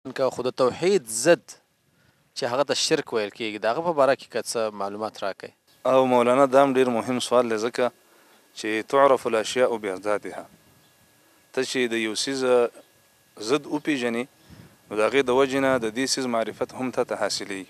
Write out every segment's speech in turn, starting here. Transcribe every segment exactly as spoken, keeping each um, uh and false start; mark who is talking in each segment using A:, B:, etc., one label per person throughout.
A: که خو د توحید ضد چې هغه ته شرک ویل کېږي د هغه په باره کې که څه معلومات راکړئ.
B: او مولانا دا هم ډېر مهم سوال دی ځکه چې تعرف الاشیاء بأضدادها، ته چې د یو څیز ضد وپېژنې نو د هغې د وجې نه د دې څیز معرفت هم تا ته حاصلېږي.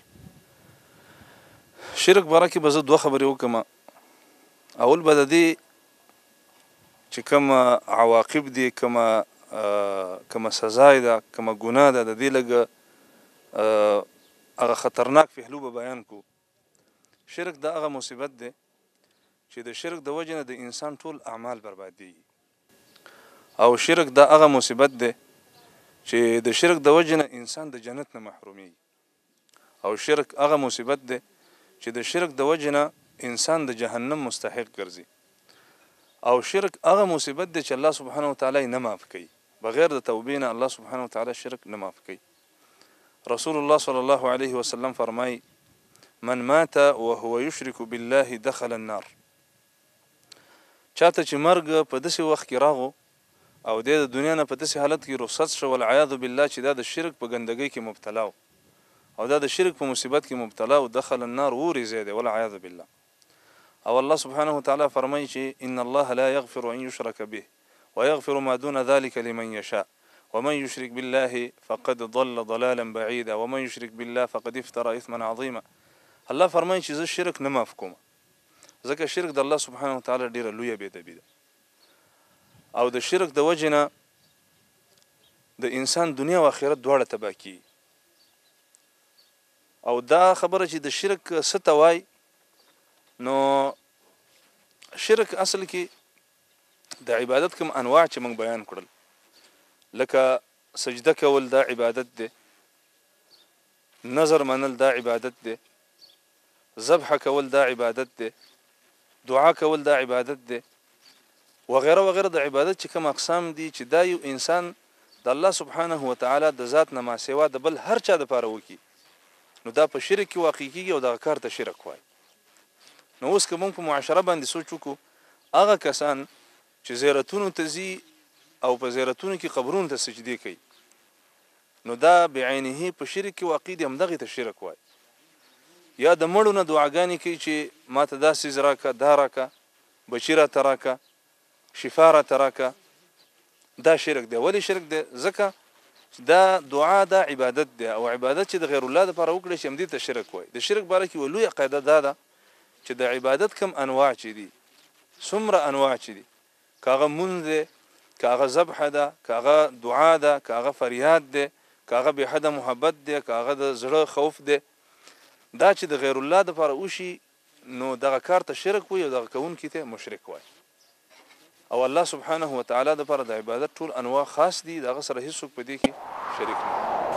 B: شرک باره کې به زه دوه خبرې وکړم. اول به د دې چې کومه عواقب دي، کومه کومه سزا ده، کومه ګناه ده، د دې لږ هغه خطرناک پهلو به بیان کړو. شرک دا هغه مصیبت دی چې د شرک د وجې نه د انسان ټول اعمال بربادېږي، او شرک دا هغه مصیبت دی چې د شرک د وجې نه انسان د جنت نه محرومیږي، او شرک هغه مصیبت دی چې د شرک د وجې نه انسان د جهنم مستحق ګرځي، او شرک هغه مصیبت دی چې الله سبحانه وتعالی نه معاف کوي. بغیر د توبې نه الله سبحانه وتعالی شرک نه معاف کوي. رسول الله صلی الله علیه وسلم فرمایي من مات وهو یشرک بالله دخل النار. چاته چې مرګ په داسې وخت کې راغو او د دنیا نه په داسې حالت کې رخصت شو والعیاذ بالله چې دا د شرک په ګندګۍ کې مبتلا و او دا د شرک په مصیبت کې مبتلا و، دخل النار وریځي دی والعیاذ بالله. او الله سبحانه وتعالی فرمایي چې ان الله لا یغفر ان یشرک به ويغفر ما دون ذلك لمن يشاء ومن يشرك بالله فقد ضل ضلالا بعيدا ومن يشرك بالله فقد افترى اثما عظيما. الله فرمایي چې زه شرک نه معاف کوم، ځکه شرک د الله سبحانه وتعالی ډیره لویه بېدبي ده، او د شرک د وجې نه د انسان دنیا او آخرت دواړه تباه کیږي. او دا خبره چې د شرک څه ته وایي، نو شرک اصل کې د عبادت کوم انواع چې موږ بیان کړل، لکه سجده کول دا عبادت دی، نظر منل دا عبادت دی، ذبح کول دا عبادت دی، دعا کول دا عبادت دی، وغیره وغیره د عبادت چې کوم اقسام دي چې دا یو انسان د الله سبحانه وتعالی د ذات نه ما سوا د بل هر چا دپاره وکړي نو دا په شرک کې واقع کېږي او دغه کار ته شرک وایي. نو اوس که موږ په معاشره باندې سوچ وکړو، هغه کسان چې زیارتونو ته ځي او په زیارتونو کې قبرونو ته سجدې کوي نو دا بعینه په شرک کې واقع دي، همدغې ته شرک وایي. یا د مړو نه دعاګانې کوي چې ما ته دا څیز راکه، دا راکه، بچي راته راکه، شفا راته راکه، دا شرک دی. ولې شرک دی؟ ځکه دا دعا دا عبادت دی، او عبادت چې د غیر الله دپاره وکړی شي همدې ته شرک وایي. د شرک باره کې یوه لویه قاعده دا ده چې د عبادت کم انواع چې دي، څومره انواع چې دي، که هغه مونځ دی، که هغه ذبح ده، که هغه دعا ده، که هغه فریاد دی، که هغه بېحده محبت دی، که هغه د زړه خوف دی، دا چې د غیر الله دپاره وشي نو دغه کار ته شرک وایي او دغه کوونکي ته مشرک وایي. او الله سبحانه وتعالی دپاره د عبادت ټول انواع خاص دي، د هغه سره هېڅوک په دې کې شریک نه.